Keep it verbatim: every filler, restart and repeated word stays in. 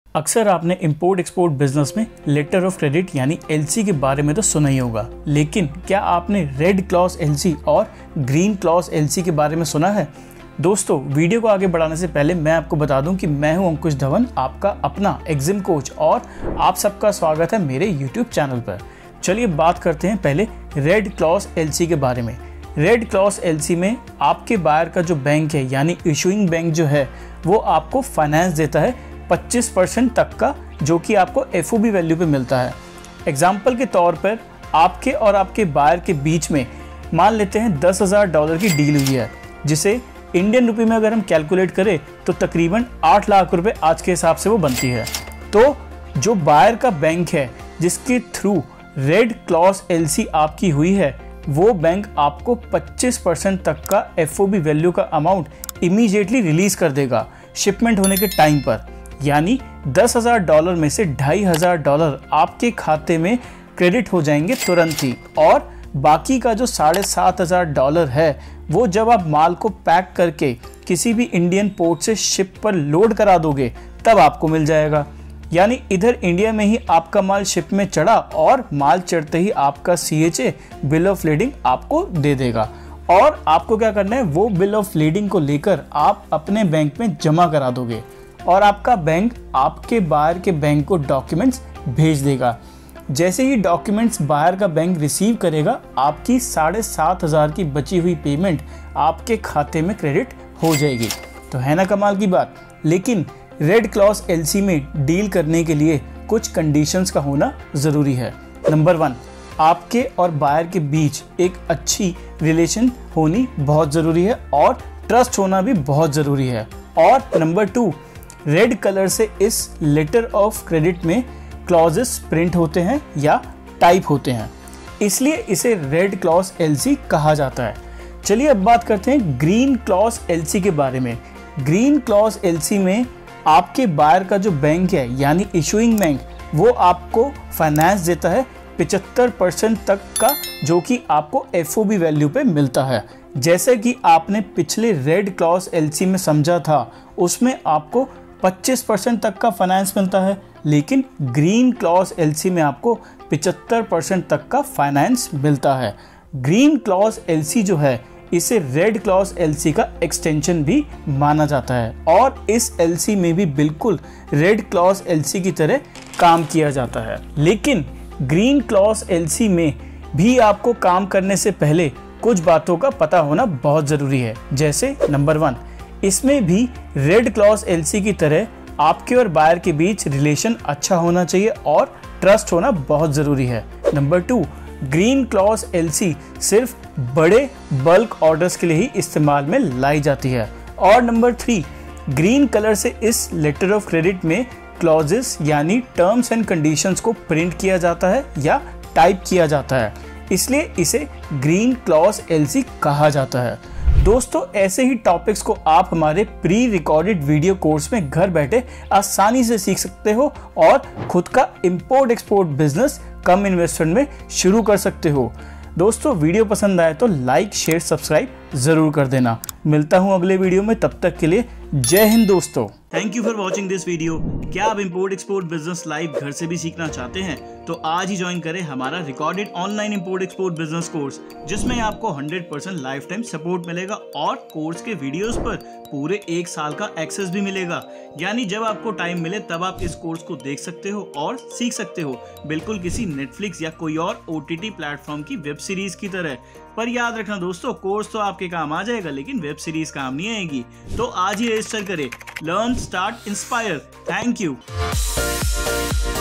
अक्सर आपने import export business में लेटर ऑफ क्रेडिट यानी एलसी के बारे में तो सुना ही होगा, लेकिन क्या आपने रेड क्लॉज एलसी और ग्रीन क्लॉज एलसी के बारे में सुना है? दोस्तों, वीडियो को आगे बढ़ाने से पहले मैं आपको बता दूं कि मैं हूं अंकुश धवन, आपका अपना एग्जिम कोच, और आप सबका स्वागत है मेरे यूट्यूब चैनल पर। चलिए बात करते हैं पहले रेड क्लॉज एलसी के बारे में। रेड क्लॉज एलसी में आपके बायर का जो बैंक है यानी इशूइंग बैंक जो है वो आपको फाइनेंस देता है पच्चीस परसेंट तक का, जो कि आपको एफओबी वैल्यू पे मिलता है। एग्जाम्पल के तौर पर आपके और आपके बायर के बीच में मान लेते हैं दस हज़ार डॉलर की डील हुई है, जिसे इंडियन रुपये में अगर हम कैलकुलेट करें तो तकरीबन आठ लाख रुपए आज के हिसाब से वो बनती है। तो जो बायर का बैंक है जिसके थ्रू रेड क्लॉज एलसी आपकी हुई है, वो बैंक आपको पच्चीस परसेंट तक का एफओबी वैल्यू का अमाउंट इमीडिएटली रिलीज कर देगा शिपमेंट होने के टाइम पर। यानी दस हज़ार डॉलर में से ढाई हज़ार डॉलर आपके खाते में क्रेडिट हो जाएंगे तुरंत ही, और बाकी का जो साढ़े सात हज़ार डॉलर है वो जब आप माल को पैक करके किसी भी इंडियन पोर्ट से शिप पर लोड करा दोगे तब आपको मिल जाएगा। यानी इधर इंडिया में ही आपका माल शिप में चढ़ा और माल चढ़ते ही आपका सीएचए बिल ऑफ लीडिंग आपको दे देगा, और आपको क्या करना है, वो बिल ऑफ लीडिंग को लेकर आप अपने बैंक में जमा करा दोगे और आपका बैंक आपके बायर के बैंक को डॉक्यूमेंट्स भेज देगा। जैसे ही डॉक्यूमेंट्स बायर का बैंक रिसीव करेगा, आपकी साढ़े सात हज़ार की बची हुई पेमेंट आपके खाते में क्रेडिट हो जाएगी। तो है ना कमाल की बात। लेकिन रेड क्लॉज एलसी में डील करने के लिए कुछ कंडीशंस का होना ज़रूरी है। नंबर वन, आपके और बायर के बीच एक अच्छी रिलेशन होनी बहुत ज़रूरी है और ट्रस्ट होना भी बहुत ज़रूरी है। और नंबर टू, रेड कलर से इस लेटर ऑफ क्रेडिट में क्लॉजेस प्रिंट होते हैं या टाइप होते हैं, इसलिए इसे रेड क्लॉज एलसी कहा जाता है। चलिए अब बात करते हैं ग्रीन क्लॉज एलसी के बारे में। ग्रीन क्लॉज एलसी में आपके बायर का जो बैंक है यानी इशूइंग बैंक, वो आपको फाइनेंस देता है पचहत्तर परसेंट तक का, जो कि आपको एफओबी वैल्यू पे मिलता है। जैसे कि आपने पिछले रेड क्लॉज एलसी में समझा था, उसमें आपको पच्चीस परसेंट तक का फाइनेंस मिलता है, लेकिन ग्रीन क्लॉज एलसी में आपको पचहत्तर परसेंट तक का फाइनेंस मिलता है। ग्रीन क्लॉज एलसी जो है, इसे रेड क्लॉज एलसी का एक्सटेंशन भी माना जाता है, और इस एलसी में भी बिल्कुल रेड क्लॉज एलसी की तरह काम किया जाता है। लेकिन ग्रीन क्लॉज एलसी में भी आपको काम करने से पहले कुछ बातों का पता होना बहुत ज़रूरी है। जैसे नंबर वन, इसमें भी रेड क्लॉज एलसी की तरह आपके और बायर के बीच रिलेशन अच्छा होना चाहिए और ट्रस्ट होना बहुत ज़रूरी है। Number two, green clause LC सिर्फ बड़े बल्क ऑर्डर्स के लिए ही इस्तेमाल में लाई जाती है। और नंबर थ्री, ग्रीन कलर से इस लेटर ऑफ क्रेडिट में क्लॉजेस यानी टर्म्स एंड कंडीशंस को प्रिंट किया जाता है या टाइप किया जाता है, इसलिए इसे ग्रीन क्लॉज एलसी कहा जाता है। दोस्तों, ऐसे ही टॉपिक्स को आप हमारे प्री रिकॉर्डेड वीडियो कोर्स में घर बैठे आसानी से सीख सकते हो और खुद का इंपोर्ट एक्सपोर्ट बिजनेस कम इन्वेस्टमेंट में शुरू कर सकते हो। दोस्तों, वीडियो पसंद आए तो लाइक शेयर सब्सक्राइब जरूर कर देना। मिलता हूं अगले वीडियो में, तब तक के लिए जय हिंद दोस्तों। Thank you for watching this video. क्या आप इंपोर्ट एक्सपोर्ट बिजनेस लाइव घर से भी सीखना चाहते हैं? तो आज ही ज्वाइन करें हमारा recorded online import export business course, जिसमें आपको hundred percent life time support मिलेगा और कोर्स के वीडियोस पर पूरे एक साल का एक्सेस भी मिलेगा। यानी जब आपको टाइम मिले तब आप इस कोर्स को देख सकते हो और सीख सकते हो, बिल्कुल किसी नेटफ्लिक्स या कोई और ओटीटी प्लेटफॉर्म की वेब सीरीज की तरह। पर याद रखना दोस्तों, कोर्स तो आपके काम आ जाएगा, लेकिन वेब सीरीज काम नहीं आएगी। तो आज ही रजिस्टर करें। Learn, start, inspire. Thank you.